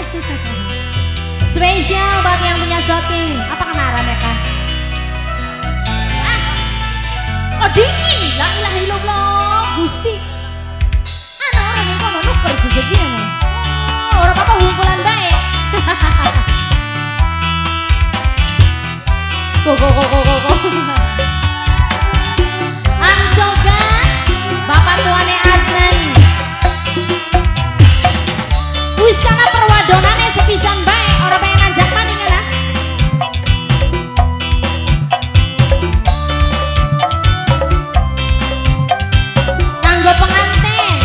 Spesial buat yang punya shooting. Apa kenaran ya kan? Oh dingin, la ilaha illallah, Gusti. Orang yang kono nuker juga gini. Oh, orang apa kumpulan baik. Go. Angcogan, Bapak tuane Adnan. Wis kana perwadonane sepisan bae, ora pengen anjak maning ana. Kanggo pengantin.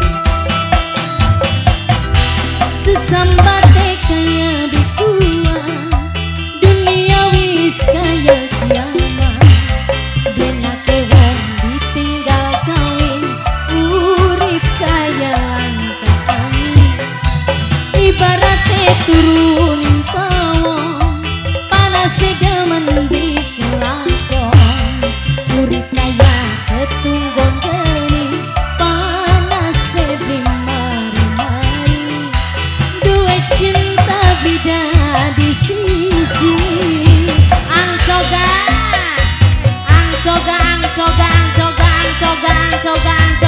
Sesambate kaya bikua, dunia wis kaya kiamat. Benake wong ditinggal kawin, urip kaya lantai. Ibarate turunin pawon, panase gaman dikelakon. Urip kaya ketunggon geni, panase bimari-mari. Dua cinta beda di siji. Angcogan